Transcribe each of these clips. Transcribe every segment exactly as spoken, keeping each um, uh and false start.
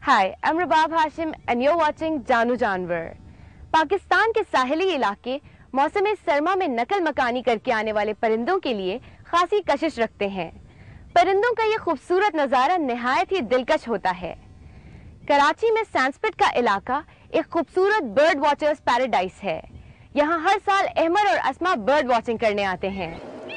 Hi, I'm Rabab Hashim and you're watching जानू जानवर। पाकिस्तान के साहिली इलाके मौसम सरमा में नकल मकानी करके आने वाले परिंदों के लिए खासी कशिश रखते हैं। परिंदों का ये खूबसूरत नज़ारा निहायत ही दिलकश होता है। कराची में सैंडस्पिट का इलाका एक खूबसूरत बर्ड वॉचर्स पैराडाइज है। यहाँ हर साल अहमद और अस्मा बर्ड वॉचिंग करने आते हैं।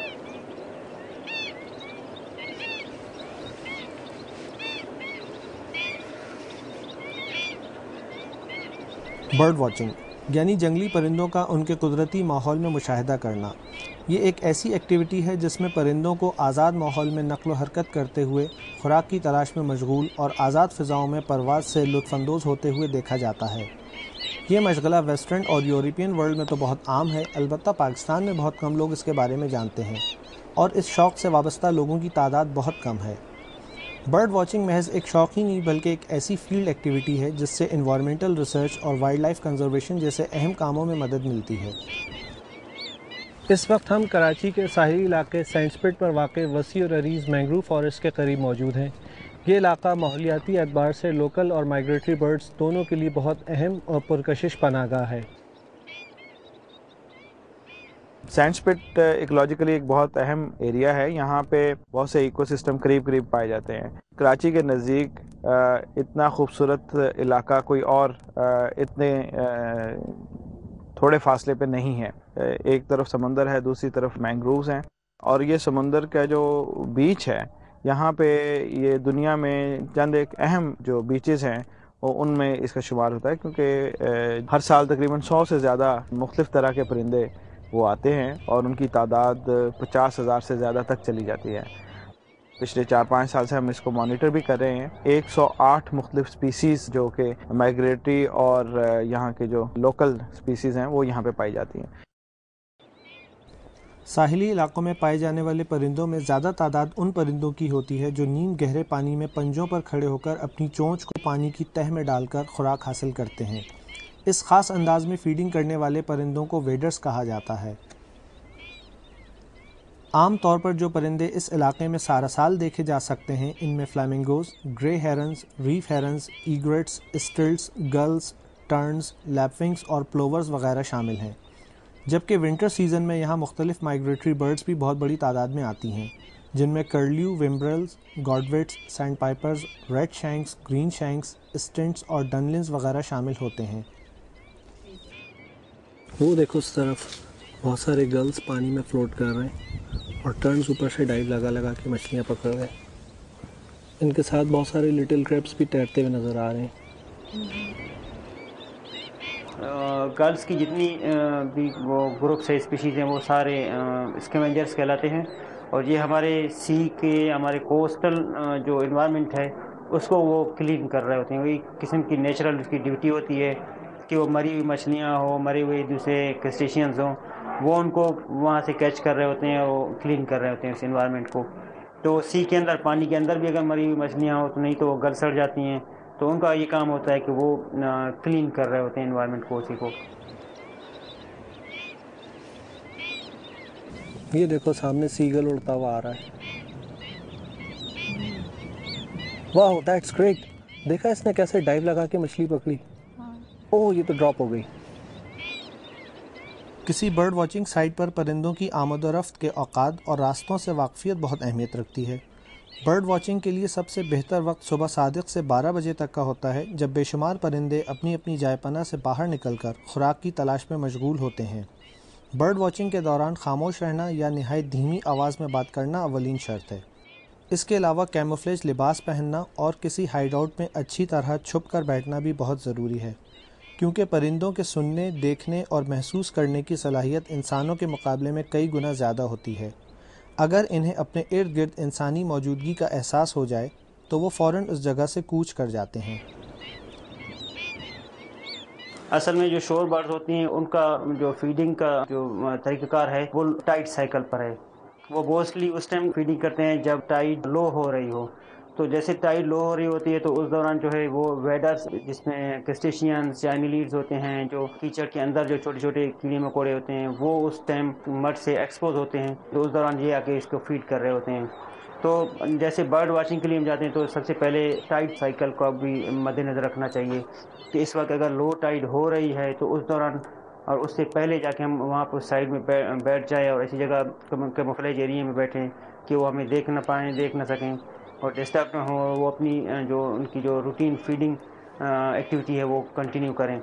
बर्ड वॉचिंग यानी जंगली परिंदों का उनके कुदरती माहौल में मुशाहिदा करना। ये एक ऐसी एक्टिविटी है जिसमें परिंदों को आज़ाद माहौल में नक़्ल व हरकत करते हुए खुराक की तलाश में मशगूल और आज़ाद फ़िज़ाओं में परवाज़ से लुत्फ़अंदोज़ होते हुए देखा जाता है। ये मशगला वेस्टर्न और यूरोपियन वर्ल्ड में तो बहुत आम है, अलबत्ता पाकिस्तान में बहुत कम लोग इसके बारे में जानते हैं और इस शौक़ से वाबस्ता लोगों की तादाद बहुत कम है। बर्ड वॉचिंग महज एक शौक़ ही नहीं बल्कि एक ऐसी फील्ड एक्टिविटी है जिससे इन्वायरमेंटल रिसर्च और वाइल्ड लाइफ कंजर्वेशन जैसे अहम कामों में मदद मिलती है। इस वक्त हम कराची के साहिली इलाके सैंडस्पिट पर वाक़े वसी और अरीज़ मैंग्रोव फॉरेस्ट के करीब मौजूद हैं। ये इलाका माहौलियाती एतबार से लोकल और माइग्रेटरी बर्ड्स दोनों के लिए बहुत अहम और पुरकशिश पनाहगाह है। सैंडस्पिट इकोलॉजिकली एक बहुत अहम एरिया है। यहाँ पे बहुत से इकोसिस्टम करीब करीब पाए जाते हैं। कराची के नज़दीक इतना खूबसूरत इलाका कोई और इतने थोड़े फासले पे नहीं है। एक तरफ समंदर है, दूसरी तरफ मैंग्रोव्स हैं और ये समंदर का जो बीच है यहाँ पे ये दुनिया में चंद एक अहम जो बीचेस हैं वो उनमें इसका शुमार होता है, क्योंकि हर साल तकरीबन सौ से ज़्यादा मुख्तलिफ़ तरह के परिंदे वो आते हैं और उनकी तादाद पचास हज़ार से ज़्यादा तक चली जाती है। पिछले चार पाँच साल से हम इसको मॉनिटर भी कर रहे हैं। एक सौ आठ मुख्तलिफ स्पीसीज़ जो कि माइग्रेटरी और यहाँ के जो लोकल स्पीसीज़ हैं वो यहाँ पे पाई जाती हैं। साहिली इलाकों में पाए जाने वाले परिंदों में ज़्यादा तादाद उन परिंदों की होती है जो नीम गहरे पानी में पंजों पर खड़े होकर अपनी चोंच को पानी की तह में डालकर खुराक हासिल करते हैं। इस ख़ास अंदाज में फीडिंग करने वाले परिंदों को वेडर्स कहा जाता है। आम तौर पर जो परिंदे इस इलाके में सारा साल देखे जा सकते हैं इनमें flamingos, grey herons, reef herons, egrets, stilts, gulls, terns, lapwings और प्लोवर्स वगैरह शामिल हैं। जबकि विंटर सीज़न में यहाँ मुख्तलिफ माइग्रेटरी बर्ड्स भी बहुत बड़ी तादाद में आती हैं, जिनमें curlew, whimbrels, godwits, sandpipers, redshanks, greenshanks, stints और डनलिन्स वगैरह शामिल होते हैं। वो देखो उस तरफ बहुत सारे गल्स पानी में फ्लोट कर रहे हैं और टर्न्स ऊपर से डाइव लगा लगा के मछलियाँ पकड़ रहे हैं। इनके साथ बहुत सारे लिटिल क्रैब्स भी तैरते हुए नज़र आ रहे हैं। गर्ल्स की जितनी भी वो ग्रुप्स है, स्पीशीज़ हैं, वो सारे स्कैवेंजर्स कहलाते हैं और ये हमारे सी के हमारे कोस्टल जो इन्वायरमेंट है उसको वो क्लीन कर रहे होते हैं। वही किस्म की नेचुरल उसकी ड्यूटी होती है कि वो मरी हुई मछलियाँ हो, मरे हुए दूसरे क्रस्टेशियंस हों, वो उनको वहाँ से कैच कर रहे होते हैं, वो क्लीन कर रहे होते हैं उस इन्वायरमेंट को। तो सी के अंदर, पानी के अंदर भी अगर मरी हुई मछलियाँ हो तो नहीं तो वो गल सड़ जाती हैं, तो उनका ये काम होता है कि वो क्लीन कर रहे होते हैं इन्वायरमेंट को, उसी को। ये देखो सामने सीगल उड़ता हुआ आ रहा है। वाह, दैट्स ग्रेट। देखा इसने कैसे डाइव लगा के मछली पकड़ी। ओह, ये तो ड्रॉप हो गई। किसी बर्ड वॉचिंग साइट पर परिंदों की आमद और रफ्त के औकात और रास्तों से वाकफियत बहुत अहमियत रखती है। बर्ड वॉचिंग के लिए सबसे बेहतर वक्त सुबह सादिक से बारह बजे तक का होता है, जब बेशुमार परिंदे अपनी अपनी जायपना से बाहर निकलकर खुराक की तलाश में मशगूल होते हैं। बर्ड वॉचिंग के दौरान खामोश रहना या निहायत धीमी आवाज़ में बात करना अवलीन शर्त है। इसके अलावा कैमोफ्लेज लिबास पहनना और किसी हाइडआउट में अच्छी तरह छुप कर बैठना भी बहुत ज़रूरी है, क्योंकि परिंदों के सुनने, देखने और महसूस करने की सलाहियत इंसानों के मुकाबले में कई गुना ज़्यादा होती है। अगर इन्हें अपने इर्द गिर्द इंसानी मौजूदगी का एहसास हो जाए तो वो फ़ौरन उस जगह से कूच कर जाते हैं। असल में जो शोर बर्ड्स होती हैं उनका जो फीडिंग का जो तरीक़ाकार है वो टाइड साइकिल पर है। वो मोस्टली उस टाइम फीडिंग करते हैं जब टाइड लो हो रही हो, تو جیسے ٹائڈ لو ہو رہی ہوتی ہے تو اس دوران جو ہے وہ ویڈرز جس میں کرسٹیشینز جائنیلیڈز ہوتے ہیں جو کیچڑ کے اندر جو چھوٹے چھوٹے کیڑے مکوڑے ہوتے ہیں وہ اس ٹائم مڈ سے ایکسپوز ہوتے ہیں، تو اس دوران یہ آ کے اس کو فیڈ کر رہے ہوتے ہیں. تو جیسے برڈ واچنگ کے لیے ہم جاتے ہیں تو سب سے پہلے ٹائڈ سائیکل کو بھی مد نظر رکھنا چاہیے کہ اس وقت اگر لو ٹائڈ ہو رہی ہے تو اس دوران اور اس سے پہلے جا کے ہم وہاں پر سائڈ میں بیٹھ جائیں اور ایسی جگہ کیموفلیج ایریے میں بیٹھیں کہ وہ ہمیں دیکھ نہ پائیں، دیکھ نہ سکیں اور ڈسٹرب نہ ہو، وہ اپنی جو ان کی جو روٹین فیڈنگ ایکٹیویٹی ہے وہ کنٹینیو کریں.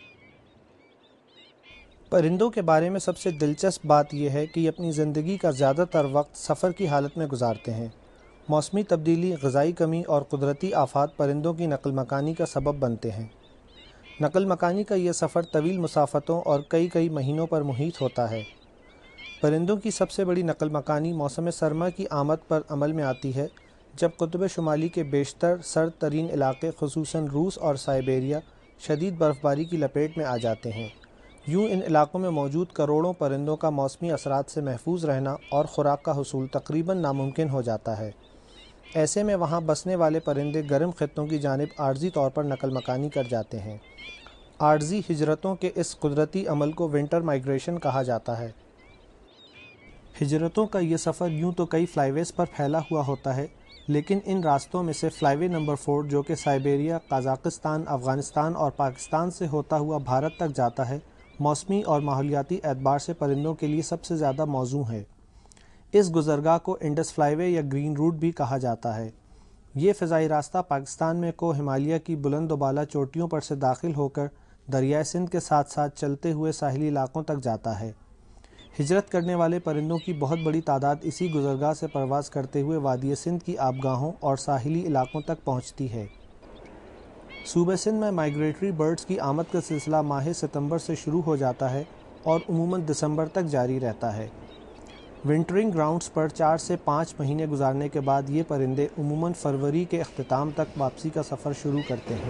پرندوں کے بارے میں سب سے دلچسپ بات یہ ہے کہ یہ اپنی زندگی کا زیادہ تر وقت سفر کی حالت میں گزارتے ہیں. موسمی تبدیلی، غذائی کمی اور قدرتی آفات پرندوں کی نقل مکانی کا سبب بنتے ہیں. نقل مکانی کا یہ سفر طویل مسافتوں اور کئی کئی مہینوں پر محیط ہوتا ہے. پرندوں کی سب سے بڑی نقل مکانی موسم سرما کی آمد پر عمل میں آتی ہے، جب قطب شمالی کے بیشتر سرد ترین علاقے خصوصاً روس اور سائبیریا شدید برف باری کی لپیٹ میں آ جاتے ہیں. یوں ان علاقوں میں موجود کروڑوں پرندوں کا موسمی اثرات سے محفوظ رہنا اور خوراک کا حصول تقریباً ناممکن ہو جاتا ہے. ایسے میں وہاں بسنے والے پرندے گرم خطوں کی جانب عارضی طور پر نقل مکانی کر جاتے ہیں. عارضی ہجرتوں کے اس قدرتی عمل کو ونٹر مائیگریشن کہا جاتا ہے. ہجرتوں کا یہ سفر یوں تو کئی فلائی ویز پر پھیلا ہوا ہوتا ہے، لیکن ان راستوں میں سے فلائی وے نمبر فور جو کہ سائبیریا، قازقستان، افغانستان اور پاکستان سے ہوتا ہوا بھارت تک جاتا ہے، موسمی اور ماحولیاتی اعتبار سے پرندوں کے لیے سب سے زیادہ موزوں ہے. اس گزرگاہ کو انڈس فلائی وے یا گرین روٹ بھی کہا جاتا ہے. یہ فضائی راستہ پاکستان میں کو ہمالیہ کی بلند و بالا چوٹیوں پر سے داخل ہو کر دریائے سندھ کے ساتھ ساتھ چلتے ہوئے ساحلی علاقوں تک جاتا ہے. ہجرت کرنے والے پرندوں کی بہت بڑی تعداد اسی گزرگاہ سے پرواز کرتے ہوئے وادی سندھ کی آبگاہوں اور ساحلی علاقوں تک پہنچتی ہے. صوبہ سندھ میں مائیگریٹری برڈز کی آمد کا سلسلہ ماہ ستمبر سے شروع ہو جاتا ہے اور عموماً دسمبر تک جاری رہتا ہے. ونٹرنگ گراؤنڈز پر چار سے پانچ مہینے گزارنے کے بعد یہ پرندے عموماً فروری کے اختتام تک واپسی کا سفر شروع کرتے ہیں.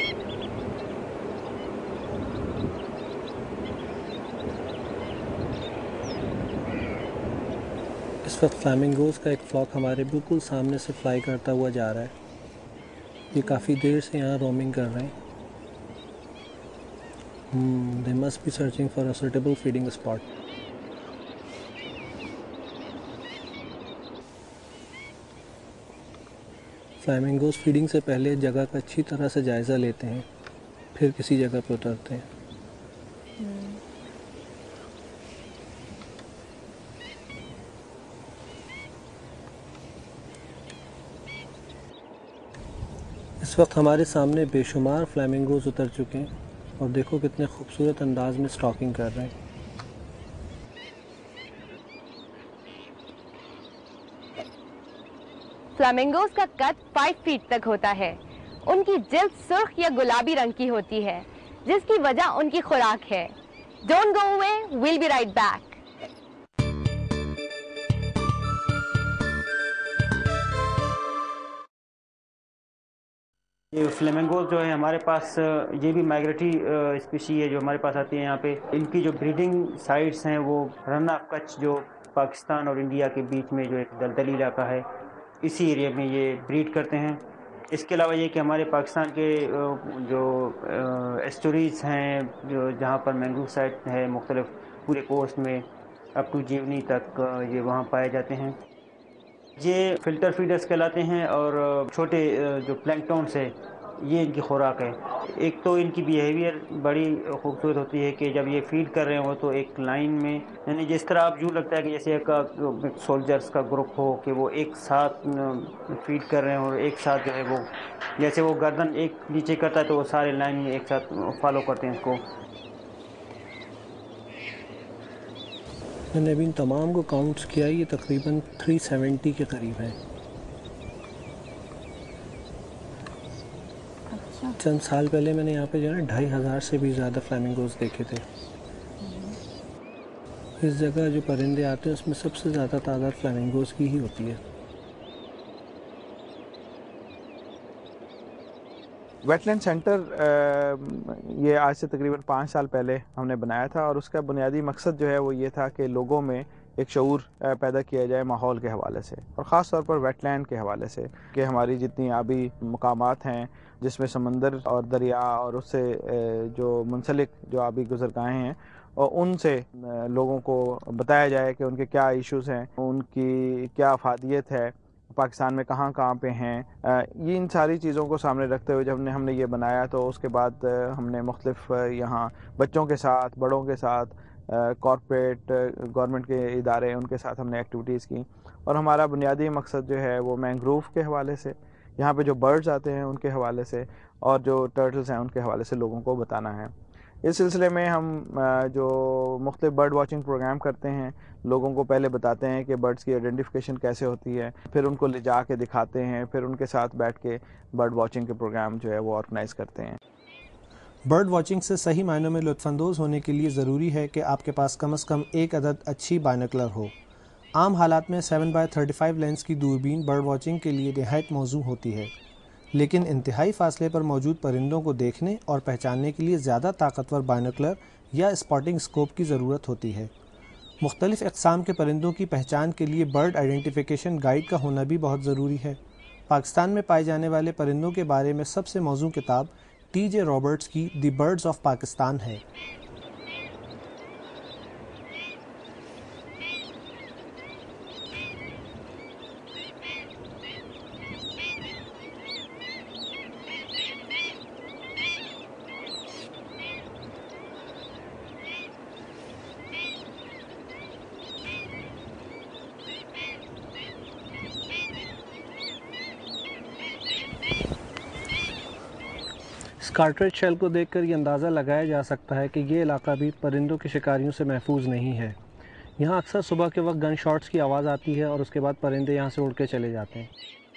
اس وقت فلیمنگوز کا ایک فلاک ہمارے بالکل سامنے سے فلائی کرتا ہوا جا رہا ہے. یہ کافی دیر سے یہاں رومنگ کر رہے ہیں. They must be searching for a suitable feeding spot. Flamingos feeding سے پہلے جگہ کا اچھی طرح سے جائزہ لیتے ہیں، پھر کسی جگہ پہ اترتے ہیں. اس وقت ہمارے سامنے بے شمار فلیمنگوز اتر چکے ہیں اور دیکھو کتنے خوبصورت انداز میں سٹاکنگ کر رہے ہیں. فلیمنگوز کا قد پانچ فیٹ تک ہوتا ہے. ان کی جلد سرخ یا گلابی رنگ کی ہوتی ہے، جس کی وجہ ان کی خوراک ہے. Don't go away, we'll be right back. یہ فلیمنگوز جو ہے ہمارے پاس یہ بھی مائیگریٹری اسپیشی ہے جو ہمارے پاس آتی ہیں یہاں پہ. ان کی جو بریڈنگ سائٹس ہیں وہ رن آف کچھ جو پاکستان اور انڈیا کے بیچ میں جو ایک دلدلی علاقہ ہے، اسی ایریا میں یہ بریڈ کرتے ہیں. اس کے علاوہ یہ کہ ہمارے پاکستان کے جو ایسٹوریز ہیں جو جہاں پر مینگروو سائٹ ہے مختلف پورے کوسٹ میں اپ ٹو جیونی تک یہ وہاں پائے جاتے ہیں. یہ فلٹر فیڈرز کہلاتے ہیں اور چھوٹے جو پلینکٹونس ہے یہ ان کی خوراک ہے. ایک تو ان کی بیہیویئر بڑی خوبصورت ہوتی ہے کہ جب یہ فیڈ کر رہے ہوں تو ایک لائن میں، یعنی جس طرح آپ یوں لگتا ہے کہ جیسے ایک سولجرز کا گروپ ہو کہ وہ ایک ساتھ فیڈ کر رہے ہوں اور ایک ساتھ جو ہے وہ جیسے وہ گردن ایک نیچے کرتا ہے تو وہ سارے لائن میں ایک ساتھ فالو کرتے ہیں اس کو. میں نے ابھی ان تمام کو کاؤنٹس کیا، یہ تقریباً تھری سیونٹی کے قریب ہیں. چند سال پہلے میں نے یہاں پہ جو ہے نا ڈھائی ہزار سے بھی زیادہ فلیمنگوز دیکھے تھے. اس جگہ جو پرندے آتے ہیں اس میں سب سے زیادہ تعداد فلیمنگوز کی ہی ہوتی ہے. ویٹ لینڈ سینٹر یہ آج سے تقریباً پانچ سال پہلے ہم نے بنایا تھا اور اس کا بنیادی مقصد جو ہے وہ یہ تھا کہ لوگوں میں ایک شعور پیدا کیا جائے ماحول کے حوالے سے، اور خاص طور پر ویٹ لینڈ کے حوالے سے، کہ ہماری جتنی آبی مقامات ہیں جس میں سمندر اور دریا اور اس سے جو منسلک جو آبی گزرگاہیں ہیں، اور ان سے لوگوں کو بتایا جائے کہ ان کے کیا ایشوز ہیں، ان کی کیا افادیت ہے، پاکستان میں کہاں کہاں پہ ہیں. یہ ان ساری چیزوں کو سامنے رکھتے ہوئے جب نے ہم نے یہ بنایا تو اس کے بعد ہم نے مختلف یہاں بچوں کے ساتھ، بڑوں کے ساتھ، کارپوریٹ گورنمنٹ کے ادارے، ان کے ساتھ ہم نے ایکٹیویٹیز کی. اور ہمارا بنیادی مقصد جو ہے وہ مینگروو کے حوالے سے، یہاں پہ جو برڈز آتے ہیں ان کے حوالے سے، اور جو ٹرٹلز ہیں ان کے حوالے سے لوگوں کو بتانا ہے. اس سلسلے میں ہم جو مختلف برڈ واچنگ پروگرام کرتے ہیں، لوگوں کو پہلے بتاتے ہیں کہ برڈز کی آئیڈینٹیفیکیشن کیسے ہوتی ہے، پھر ان کو لے جا کے دکھاتے ہیں، پھر ان کے ساتھ بیٹھ کے برڈ واچنگ کے پروگرام جو ہے وہ آرگنائز کرتے ہیں. برڈ واچنگ سے صحیح معنوں میں لطف اندوز ہونے کے لیے ضروری ہے کہ آپ کے پاس کم از کم ایک عدد اچھی بائنوکولر ہو. عام حالات میں seven by thirty five lens کی دوربین برڈ واچنگ کے لیے نہایت موزوں ہوتی ہے، لیکن انتہائی فاصلے پر موجود پرندوں کو دیکھنے اور پہچاننے کے لیے زیادہ طاقتور بائنوکولر یا اسپاٹنگ اسکوپ کی ضرورت ہوتی ہے. مختلف اقسام کے پرندوں کی پہچان کے لیے برڈ آئیڈینٹیفیکیشن گائیڈ کا ہونا بھی بہت ضروری ہے. پاکستان میں پائے جانے والے پرندوں کے بارے میں سب سے موزوں کتاب ٹی جے رابرٹس کی دی برڈز آف پاکستان ہے. اسکارٹریج شیل کو دیکھ کر یہ اندازہ لگایا جا سکتا ہے کہ یہ علاقہ بھی پرندوں کے شکاریوں سے محفوظ نہیں ہے. یہاں اکثر صبح کے وقت گن شاٹس کی آواز آتی ہے اور اس کے بعد پرندے یہاں سے اڑ کے چلے جاتے ہیں.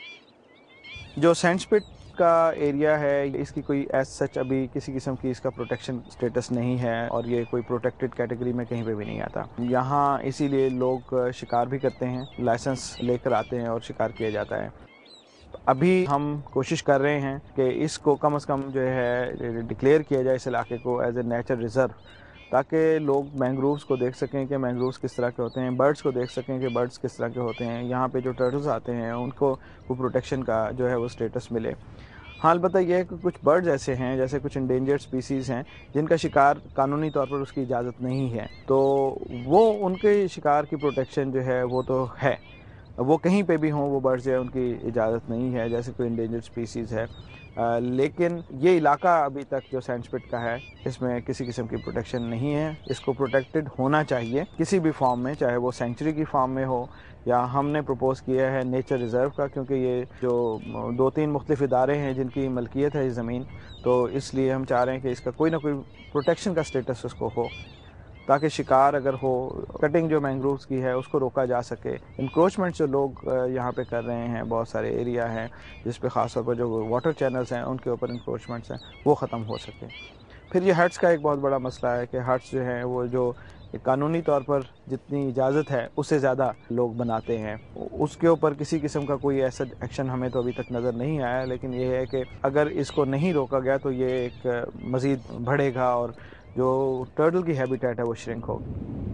جو سینڈ سپٹ کا ایریا ہے، اس کی کوئی ایز سچ ابھی کسی قسم کی اس کا پروٹیکشن سٹیٹس نہیں ہے، اور یہ کوئی پروٹیکٹڈ کیٹیگری میں کہیں پہ بھی نہیں آتا. یہاں اسی لیے لوگ شکار بھی کرتے ہیں، لائسنس لے کر آتے ہیں اور شکار کیا جاتا ہے. ابھی ہم کوشش کر رہے ہیں کہ اس کو کم از کم جو ہے ڈکلیئر کیا جائے اس علاقے کو ایز اے نیچر ریزرو، تاکہ لوگ مینگرووز کو دیکھ سکیں کہ مینگرووز کس طرح کے ہوتے ہیں، برڈز کو دیکھ سکیں کہ برڈز کس طرح کے ہوتے ہیں. یہاں پہ جو ٹرٹلز آتے ہیں ان کو پروٹیکشن کا جو ہے وہ اسٹیٹس ملے. ہاں البتہ یہ ہے کہ کچھ برڈز ایسے ہیں، جیسے کچھ انڈینجرڈ سپیسیز ہیں جن کا شکار قانونی طور پر اس کی اجازت نہیں ہے، تو وہ ان کے شکار کی پروٹیکشن جو ہے وہ تو ہے، وہ کہیں پہ بھی ہوں وہ برڈز ہیں، ان کی اجازت نہیں ہے، جیسے کوئی انڈینجرڈ سپیسیز ہے. لیکن یہ علاقہ ابھی تک جو سینڈ سپٹ کا ہے اس میں کسی قسم کی پروٹیکشن نہیں ہے. اس کو پروٹیکٹڈ ہونا چاہیے کسی بھی فارم میں، چاہے وہ سینچری کی فارم میں ہو یا ہم نے پروپوز کیا ہے نیچر ریزرو کا، کیونکہ یہ جو دو تین مختلف ادارے ہیں جن کی ملکیت ہے یہ زمین، تو اس لیے ہم چاہ رہے ہیں کہ اس کا کوئی نہ کوئی پروٹیکشن کا سٹیٹس اس کو ہو، تاکہ شکار اگر ہو، کٹنگ جو مینگرووز کی ہے اس کو روکا جا سکے. انکروچمنٹ جو لوگ یہاں پہ کر رہے ہیں، بہت سارے ایریا ہیں جس پہ خاص طور پر جو واٹر چینلز ہیں ان کے اوپر انکروچمنٹس ہیں، وہ ختم ہو سکے. پھر یہ ہٹس کا ایک بہت بڑا مسئلہ ہے کہ ہٹس جو ہیں وہ جو قانونی طور پر جتنی اجازت ہے اس سے زیادہ لوگ بناتے ہیں، اس کے اوپر کسی قسم کا کوئی ایسا ایکشن ہمیں تو ابھی تک نظر نہیں آیا. لیکن یہ ہے کہ اگر اس کو نہیں روکا گیا تو یہ ایک مزید بڑھے گا اور جو ٹرٹل کی ہیبیٹیٹ ہے وہ شرنک ہوگی.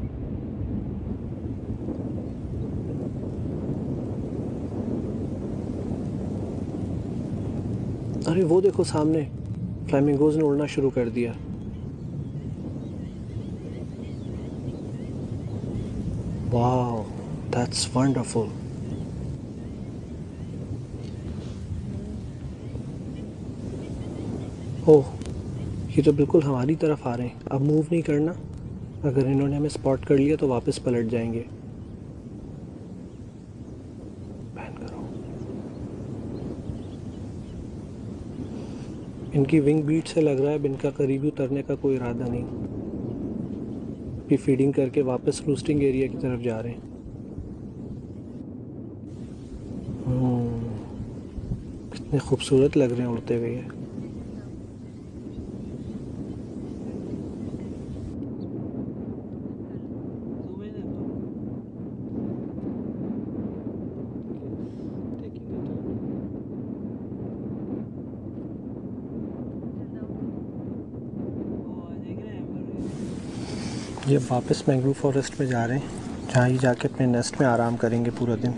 ارے وہ دیکھو سامنے فلیمنگوز نے اڑنا شروع کر دیا. واو دیٹس ونڈرفل. اوہ یہ تو بالکل ہماری طرف آ رہے ہیں. اب موو نہیں کرنا، اگر انہوں نے ہمیں اسپاٹ کر لیا تو واپس پلٹ جائیں گے. پین کرو. ان کی ونگ بیٹ سے لگ رہا ہے اب ان کا قریبی اترنے کا کوئی ارادہ نہیں. ابھی فیڈنگ کر کے واپس روسٹنگ ایریا کی طرف جا رہے ہیں. کتنے خوبصورت لگ رہے ہیں اڑتے ہوئے. یہ واپس مینگروو فارسٹ میں جا رہے ہیں. جہاں یہ جا کے اپنے نیسٹ میں آرام کریں گے پورا دن.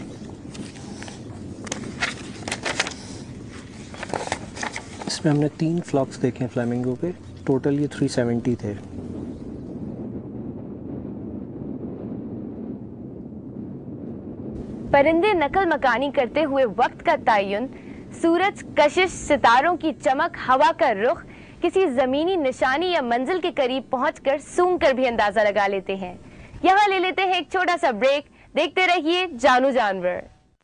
اس میں ہم نے تین فلاکس دیکھے ہیں فلیمنگو کے، ٹوٹل یہ تھری سیونٹی تھے. پرندے نقل مکانی کرتے ہوئے وقت کا تعین، سورج، کشش، ستاروں کی چمک، ہوا کا رخ، کسی زمینی نشانی یا منزل کے قریب پہنچ کر سونگ کر بھی اندازہ لگا لیتے ہیں. یہاں لے لیتے ہیں ایک چھوٹا سا بریک. دیکھتے رہیے جانو جانور.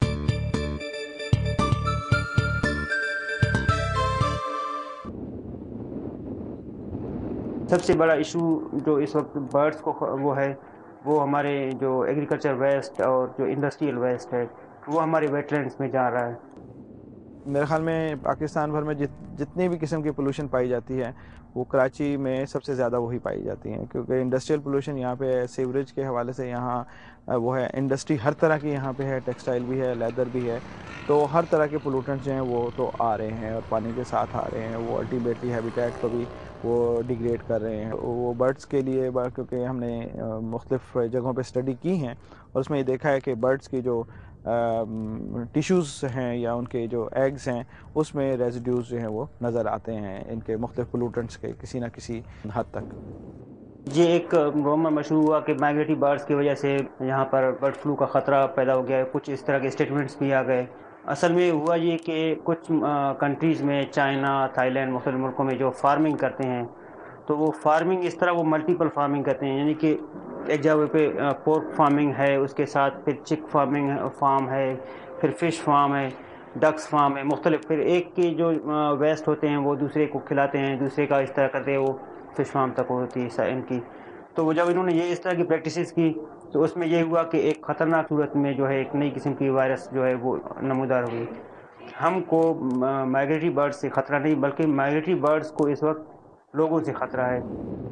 سب سے بڑا ایشو جو اس وقت برڈس کو وہ ہے وہ ہمارے جو ایگریکلچر ویسٹ اور جو انڈسٹریل ویسٹ ہے وہ ہمارے ویٹ لینڈس میں جا رہا ہے. میرے خیال میں پاکستان بھر میں جت جتنی بھی قسم کی پولوشن پائی جاتی ہے وہ کراچی میں سب سے زیادہ وہی پائی جاتی ہیں، کیونکہ انڈسٹریل پولوشن یہاں پہ ہے. سیوریج کے حوالے سے یہاں وہ ہے، انڈسٹری ہر طرح کی یہاں پہ ہے، ٹیکسٹائل بھی ہے، لیدر بھی ہے. تو ہر طرح کے پولوٹنٹس جو ہیں وہ تو آ رہے ہیں اور پانی کے ساتھ آ رہے ہیں. وہ الٹیمیٹلی ہیبیٹیٹ کو بھی وہ ڈیگریڈ کر رہے ہیں. وہ برڈس کے لیے، کیونکہ ہم نے مختلف جگہوں پہ اسٹڈی کی ہیں اور اس میں یہ دیکھا ہے کہ برڈس کی جو ٹیشوز ہیں یا ان کے جو ایگز ہیں اس میں ریزیڈیوز جو ہیں وہ نظر آتے ہیں ان کے مختلف پولوٹنٹس کے کسی نہ کسی حد تک. یہ ایک روما مشروع ہوا کہ مائگریٹری برڈس کی وجہ سے یہاں پر برڈ فلو کا خطرہ پیدا ہو گیا ہے. کچھ اس طرح کے اسٹیٹمنٹس بھی آ گئے. اصل میں ہوا یہ کہ کچھ کنٹریز میں، چائنا، تھائی لینڈ، مختلف ملکوں میں جو فارمنگ کرتے ہیں تو وہ فارمنگ اس طرح وہ ملٹیپل فارمنگ کرتے ہیں، یعنی کہ ایک جگہ پہ پورک فارمنگ ہے، اس کے ساتھ پھر چک فارمنگ فارم ہے، پھر فش فارم ہے، ڈکس فارم ہے، مختلف. پھر ایک کے جو ویسٹ ہوتے ہیں وہ دوسرے کو کھلاتے ہیں، دوسرے کا اس طرح کرتے ہیں وہ فش فارم تک ہوتی ہے ان کی. تو وہ جب انہوں نے یہ اس طرح کی پریکٹسز کی تو اس میں یہ ہوا کہ ایک خطرناک صورت میں جو ہے ایک نئی قسم کی وائرس جو ہے وہ نمودار ہوئی. ہم کو مائگریٹری برڈز سے خطرہ نہیں بلکہ مائگریٹری برڈز کو اس وقت لوگوں سے خطرہ ہے.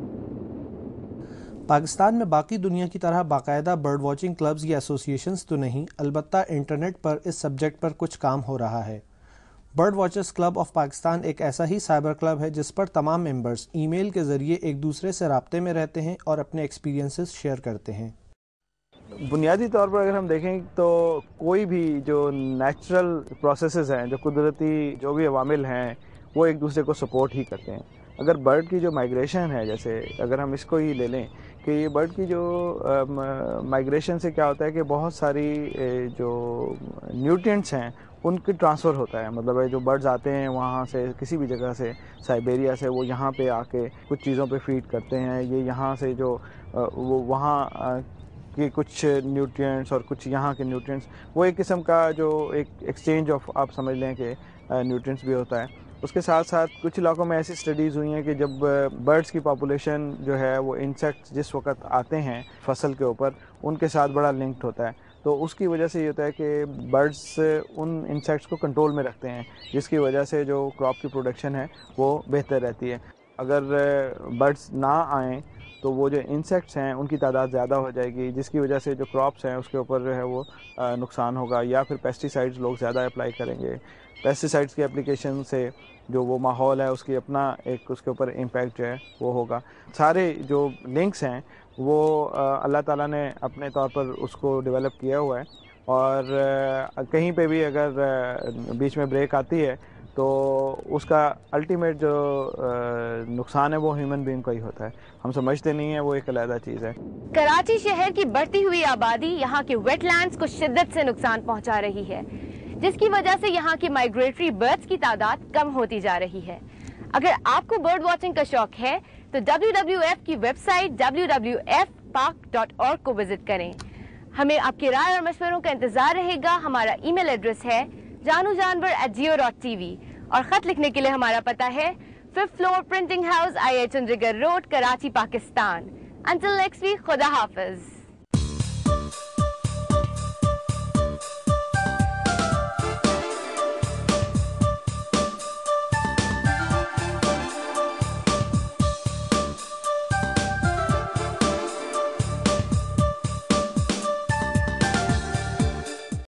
پاکستان میں باقی دنیا کی طرح باقاعدہ برڈ واچنگ کلبز یا ایسوسیشنز تو نہیں، البتہ انٹرنیٹ پر اس سبجیکٹ پر کچھ کام ہو رہا ہے. Bird watchers club of Pakistan ایک ایسا ہی سائبر کلب ہے جس پر تمام ممبرز ای میل کے ذریعے ایک دوسرے سے رابطے میں رہتے ہیں اور اپنے ایکسپیرینسز شیئر کرتے ہیں. بنیادی طور پر اگر ہم دیکھیں تو کوئی بھی جو نیچرل پروسیسز ہیں، جو قدرتی جو بھی عوامل ہیں وہ ایک دوسرے کو سپورٹ ہی کرتے ہیں. اگر برڈ کی جو مائگریشن ہے، جیسے اگر ہم اس کو ہی لے لیں کہ یہ برڈ کی جو مائگریشن سے کیا ہوتا ہے کہ بہت ساری جو نیوٹرینٹس ہیں ان کی ٹرانسفر ہوتا ہے. مطلب ہے جو برڈز آتے ہیں وہاں سے کسی بھی جگہ سے، سائبیریا سے، وہ یہاں پہ آ کے کچھ چیزوں پہ فیڈ کرتے ہیں. یہ یہاں سے جو وہ وہاں کہ کچھ نیوٹرینٹس اور کچھ یہاں کے نیوٹرینٹس، وہ ایک قسم کا جو ایک ایکسچینج آف آپ سمجھ لیں کہ نیوٹرینٹس بھی ہوتا ہے. اس کے ساتھ ساتھ کچھ علاقوں میں ایسی اسٹڈیز ہوئی ہیں کہ جب برڈس کی پاپولیشن جو ہے وہ انسیکٹس جس وقت آتے ہیں فصل کے اوپر ان کے ساتھ بڑا لنکڈ ہوتا ہے. تو اس کی وجہ سے یہ ہوتا ہے کہ برڈس ان انسیکٹس کو کنٹرول میں رکھتے ہیں، جس کی وجہ سے جو کراپ کی پروڈکشن ہے وہ بہتر رہتی ہے. اگر برڈس نہ آئیں تو وہ جو انسیکٹس ہیں ان کی تعداد زیادہ ہو جائے گی، جس کی وجہ سے جو کراپس ہیں اس کے اوپر جو ہے وہ نقصان ہوگا. یا پھر پیسٹی سائڈز لوگ زیادہ اپلائی کریں گے. پیسٹی سائڈس کی اپلیکیشن سے جو وہ ماحول ہے اس کی اپنا ایک اس کے اوپر امپیکٹ جو ہے وہ ہوگا. سارے جو لنکس ہیں وہ اللہ تعالیٰ نے اپنے طور پر اس کو ڈیولپ کیا ہوا ہے، اور کہیں پہ بھی اگر بیچ میں بریک آتی ہے تو اس کا الٹیمیٹ جو نقصان ہے وہ ہیومن بینگ کا ہی ہوتا ہے. ہم سمجھتے نہیں ہیں، وہ ایک علیحدہ چیز ہے. کراچی شہر کی بڑھتی ہوئی آبادی یہاں کے ویٹ لینڈز کو شدت سے نقصان پہنچا رہی ہے، جس کی وجہ سے یہاں کی مائگریٹری برڈز کی تعداد کم ہوتی جا رہی ہے. اگر آپ کو برڈ واچنگ کا شوق ہے تو ڈبلیو ڈبلیو ایف کی website W W F Pak dot org کو وزٹ کریں. ہمیں آپ کی رائے اور مشوروں کا انتظار رہے گا. ہمارا ای میل ایڈریس ہے جانو جانور at Geo dot T V اور خط لکھنے کے لیے ہمارا پتہ ہے fifth floor printing house, I H Chundrigar road, Karachi, Pakistan. Until next week, خدا حافظ.